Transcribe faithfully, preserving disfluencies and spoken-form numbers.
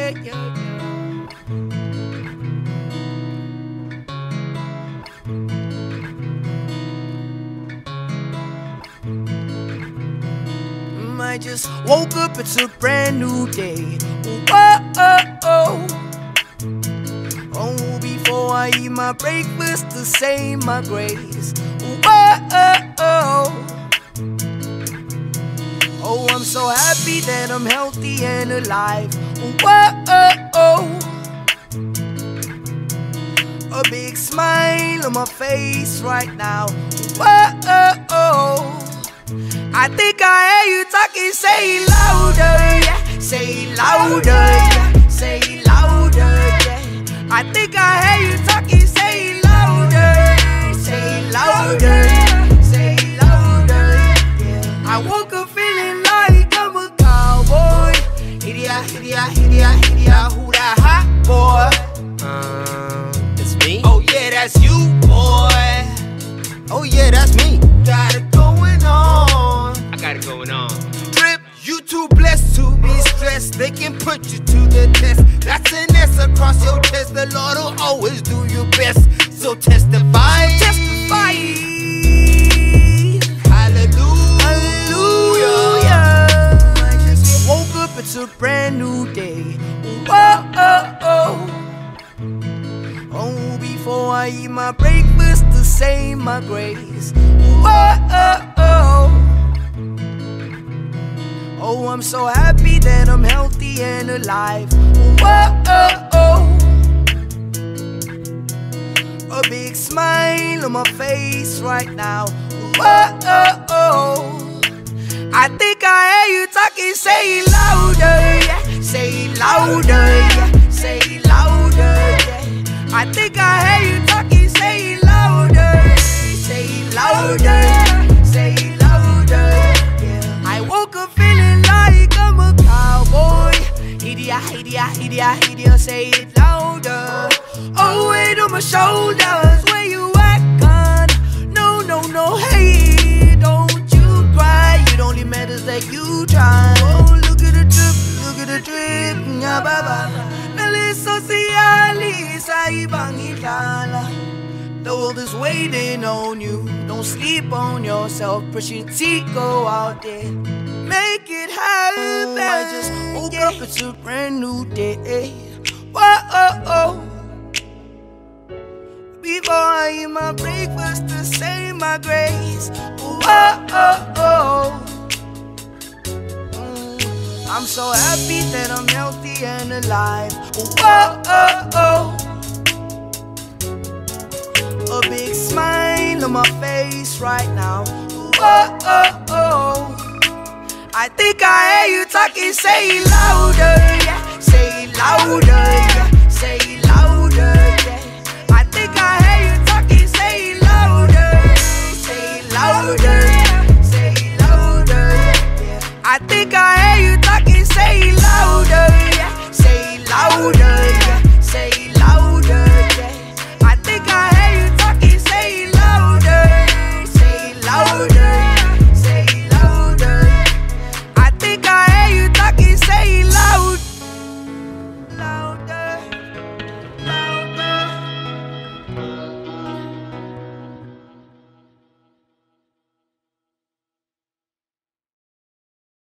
yeah, yeah, yeah. I just woke up, it's a brand new day. Whoa, oh, oh. Oh, before I eat my breakfast to say my grace. Whoa, oh, oh. Oh, I'm so happy that I'm healthy and alive. Whoa, oh, oh. A big smile on my face right now. Whoa, oh, oh. I think I hear you talking, say it louder, yeah. Say it louder, yeah. Say it louder, yeah. I think I hear you talking, say it louder, say it louder, say it louder, yeah. I woke up feeling like I'm a cowboy. Hidya, hidya, hidya, hidya, who that hot boy? Um, it's me? Oh yeah, that's you, boy. Oh yeah, that's me. Got it going on. I got it going on. Drip, you too blessed to be stressed. They can put you to the test. That's an S across your chest. The Lord will always do your best. So testify, testify. Hallelujah, hallelujah. I just woke up, it's a brand new day. Whoa, oh, oh. Oh, before I eat my breakfast to say my grace. Whoa, oh, oh. Oh, I'm so happy that I'm healthy and alive. Whoa, oh, oh. A big smile on my face right now. Whoa, oh, oh. I think I hear you talking, say it louder, yeah. Say it louder, yeah. Say it louder, yeah. I think I hear you talking, say it louder. Say it louder, say it louder, yeah. I woke up feeling like I'm a cowboy. Hidya, hidya, hidya, hidya, say it louder. Oh, weight on my shoulders, where you at, con? No, no, no, hey, don't you cry. It only matters that you try. Oh, look at the drip, look at the drip, nya baba. The world is waiting on you. Don't sleep on yourself. Brush your teeth, go out there, make it happen. Oh, I just woke yeah. up, it's a brand new day. Whoa, oh, oh. Before I eat my breakfast to say my grace. Whoa, oh, oh. Mm, I'm so happy that I'm healthy and alive. Whoa, oh, oh. A big smile on my face right now. Whoa, oh, oh. I think I hear you talking, say it louder, yeah. Say it louder, yeah. Say it louder, yeah. I think I hear you talking, say it louder. Say it louder, say it louder, yeah. I think I